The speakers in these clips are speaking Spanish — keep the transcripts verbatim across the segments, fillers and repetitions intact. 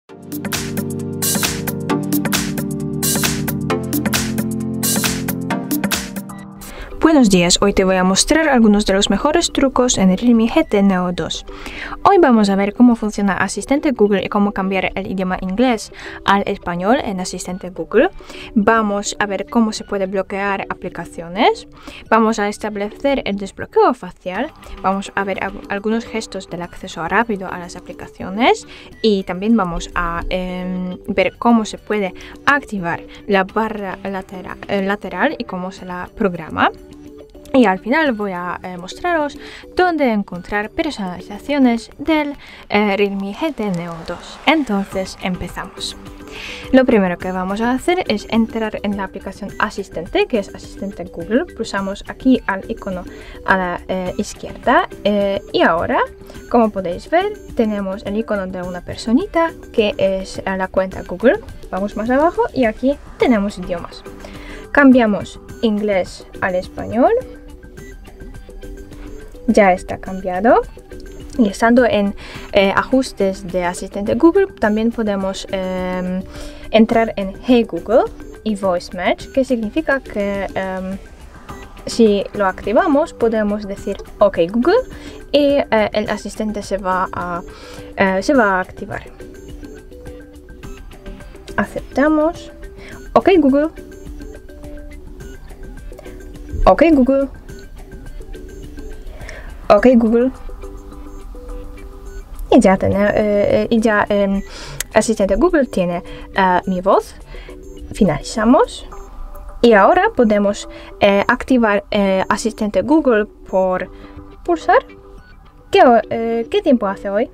Buenos días, hoy te voy a mostrar algunos de los mejores trucos en el Realme G T Neo dos. Hoy vamos a ver cómo funciona Asistente Google y cómo cambiar el idioma inglés al español en Asistente Google. Vamos a ver cómo se puede bloquear aplicaciones. Vamos a establecer el desbloqueo facial. Vamos a ver algunos gestos del acceso rápido a las aplicaciones. Y también vamos a eh, ver cómo se puede activar la barra lateral, eh, lateral y cómo se la programa. Y al final voy a eh, mostraros dónde encontrar personalizaciones del eh, Realme G T Neo dos. Entonces empezamos. Lo primero que vamos a hacer es entrar en la aplicación Asistente, que es Asistente Google. Pulsamos aquí al icono a la eh, izquierda eh, y ahora, como podéis ver, tenemos el icono de una personita que es la cuenta Google. Vamos más abajo y aquí tenemos idiomas. Cambiamos inglés al español. Ya está cambiado. Y estando en eh, ajustes de Asistente Google, también podemos eh, entrar en Hey Google y Voice Match, que significa que eh, si lo activamos podemos decir OK Google y eh, el asistente se va a, eh, se va a activar. Aceptamos. OK Google. OK Google. OK Google. Y ya, tiene, eh, y ya eh, Asistente Google tiene eh, mi voz. Finalizamos. Y ahora podemos eh, activar eh, Asistente Google por pulsar. ¿Qué, eh, ¿Qué tiempo hace hoy?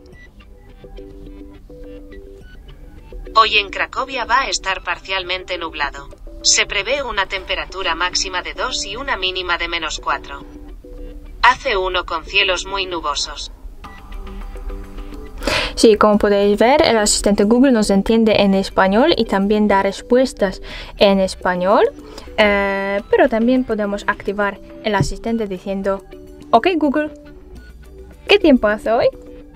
Hoy en Cracovia va a estar parcialmente nublado. Se prevé una temperatura máxima de dos y una mínima de menos cuatro. Hace uno con cielos muy nubosos. Sí, como podéis ver, el asistente Google nos entiende en español y también da respuestas en español. Eh, pero también podemos activar el asistente diciendo OK Google. ¿Qué tiempo hace hoy?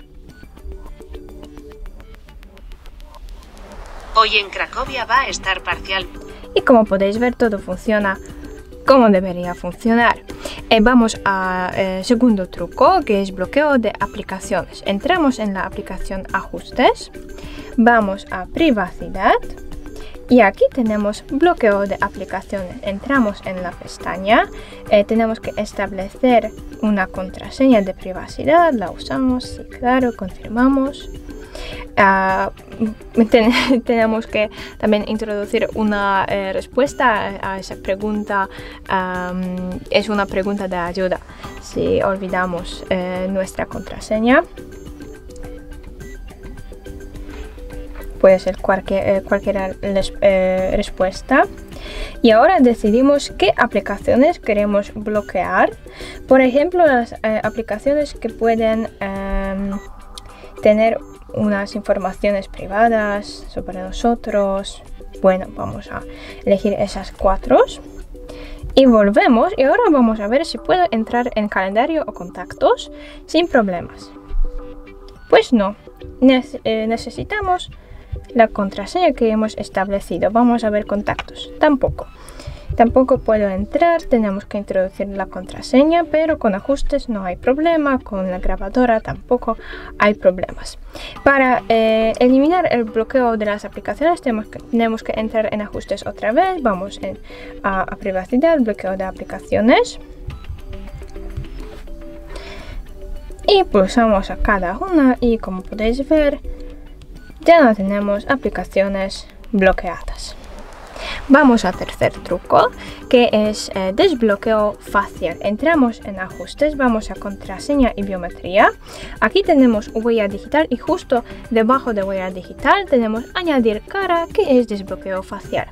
Hoy en Cracovia va a estar parcial. Y como podéis ver, todo funciona como debería funcionar. Eh, vamos al eh, segundo truco, que es bloqueo de aplicaciones. Entramos en la aplicación Ajustes, vamos a Privacidad y aquí tenemos bloqueo de aplicaciones. Entramos en la pestaña, eh, tenemos que establecer una contraseña de privacidad, la usamos, sí, claro, confirmamos. Uh, ten tenemos que también introducir una eh, respuesta a esa pregunta. Um, es una pregunta de ayuda si olvidamos eh, nuestra contraseña. Puede ser cualquier, eh, cualquier eh, respuesta. Y ahora decidimos qué aplicaciones queremos bloquear. Por ejemplo, las eh, aplicaciones que pueden eh, tener unas informaciones privadas sobre nosotros. Bueno, vamos a elegir esas cuatro y volvemos y ahora vamos a ver si puedo entrar en calendario o contactos sin problemas. Pues no, Nece eh, necesitamos la contraseña que hemos establecido. Vamos a ver contactos, tampoco. Tampoco puedo entrar, tenemos que introducir la contraseña, pero con ajustes no hay problema, con la grabadora tampoco hay problemas. Para eh, eliminar el bloqueo de las aplicaciones tenemos que, tenemos que entrar en ajustes otra vez, vamos en, a, a privacidad, bloqueo de aplicaciones. Y pulsamos a cada una y como podéis ver, ya no tenemos aplicaciones bloqueadas. Vamos al tercer truco, que es eh, desbloqueo facial. Entramos en ajustes, vamos a contraseña y biometría. Aquí tenemos huella digital y justo debajo de huella digital tenemos añadir cara, que es desbloqueo facial.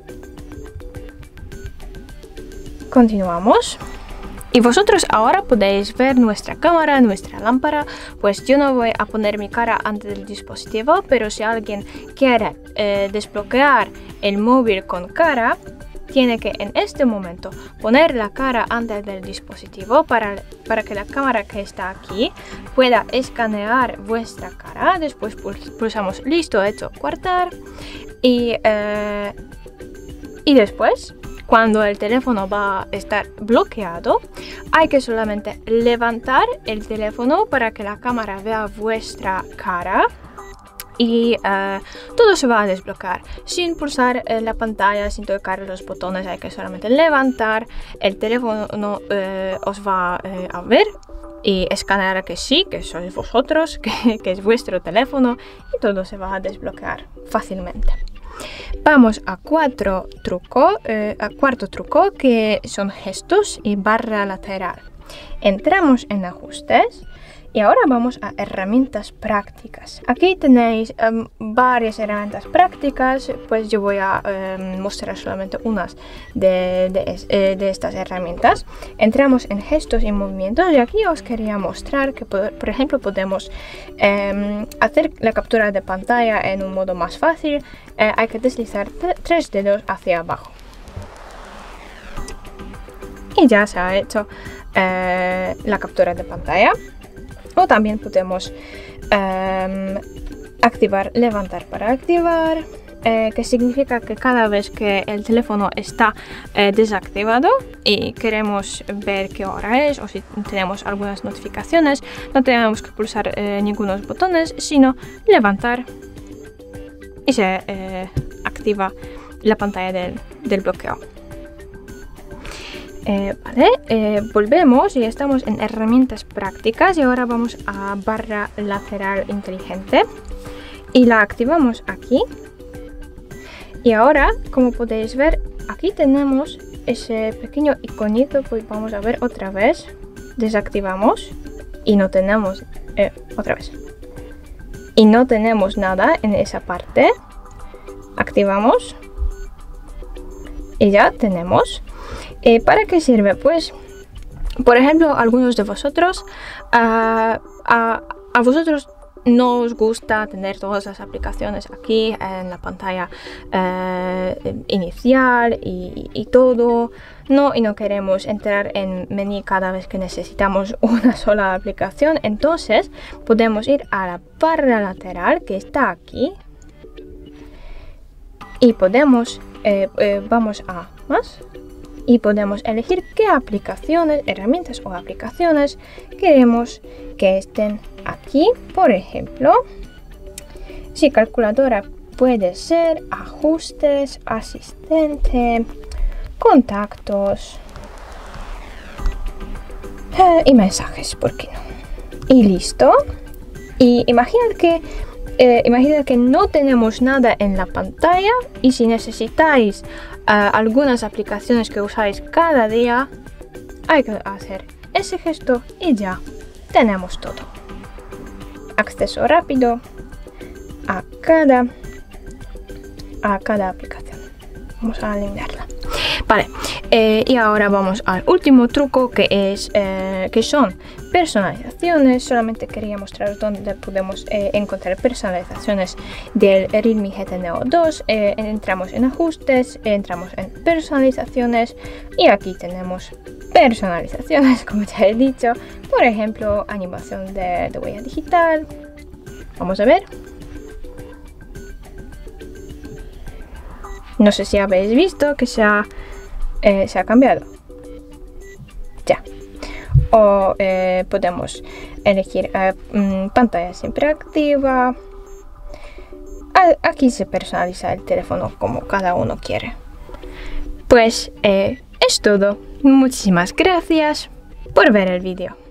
Continuamos. Y vosotros ahora podéis ver nuestra cámara, nuestra lámpara. Pues yo no voy a poner mi cara ante el dispositivo, pero si alguien quiere eh, desbloquear el móvil con cara, tiene que en este momento poner la cara antes del dispositivo para, para que la cámara que está aquí pueda escanear vuestra cara. Después pulsamos listo, hecho, guardar y, eh, y después cuando el teléfono va a estar bloqueado hay que solamente levantar el teléfono para que la cámara vea vuestra cara. Y uh, todo se va a desbloquear sin pulsar eh, la pantalla, sin tocar los botones. Hay que solamente levantar, el teléfono no, eh, os va eh, a ver y escanear que sí, que sois vosotros, que, que es vuestro teléfono, y todo se va a desbloquear fácilmente. Vamos a, cuatro truco, eh, a cuarto truco, que son gestos y barra lateral. Entramos en ajustes. Y ahora vamos a herramientas prácticas. Aquí tenéis um, varias herramientas prácticas, pues yo voy a um, mostrar solamente unas de, de, eh, de estas herramientas. Entramos en gestos y movimientos y aquí os quería mostrar que por, por ejemplo podemos um, hacer la captura de pantalla en un modo más fácil. Eh, hay que deslizar tres dedos hacia abajo. Y ya se ha hecho eh, la captura de pantalla. O también podemos um, activar, levantar para activar, eh, que significa que cada vez que el teléfono está eh, desactivado y queremos ver qué hora es o si tenemos algunas notificaciones, no tenemos que pulsar eh, ningunos botones, sino levantar y se eh, activa la pantalla del, del bloqueo. Eh, vale, eh, volvemos y estamos en herramientas prácticas y ahora vamos a barra lateral inteligente y la activamos aquí. Y ahora, como podéis ver, aquí tenemos ese pequeño iconito, pues vamos a ver otra vez. Desactivamos y no tenemos, eh, otra vez, y no tenemos nada en esa parte. Activamos y ya tenemos. Eh, ¿Para qué sirve? Pues, por ejemplo, algunos de vosotros, uh, a, a vosotros no os gusta tener todas las aplicaciones aquí en la pantalla uh, inicial y, y todo, no, y no queremos entrar en menú cada vez que necesitamos una sola aplicación. Entonces, podemos ir a la barra lateral que está aquí y podemos, eh, eh, vamos a más. Y podemos elegir qué aplicaciones, herramientas o aplicaciones queremos que estén aquí. Por ejemplo, si calculadora puede ser ajustes, asistente, contactos eh, y mensajes, ¿por qué no? Y listo. Y imaginad que Eh, imaginad que no tenemos nada en la pantalla y si necesitáis uh, algunas aplicaciones que usáis cada día, hay que hacer ese gesto y ya tenemos todo. Acceso rápido a cada, a cada aplicación. Vamos a eliminarla. Vale, eh, y ahora vamos al último truco que es eh, que son personalizaciones. Solamente quería mostraros dónde podemos eh, encontrar personalizaciones del Realme G T Neo dos. Eh, entramos en ajustes, entramos en personalizaciones y aquí tenemos personalizaciones, como ya he dicho. Por ejemplo, animación de, de huella digital. Vamos a ver. No sé si habéis visto que se ha, eh, se ha cambiado. Ya. O eh, podemos elegir eh, mmm, pantalla siempre activa. Aquí se personaliza el teléfono como cada uno quiere. Pues eh, es todo. Muchísimas gracias por ver el vídeo.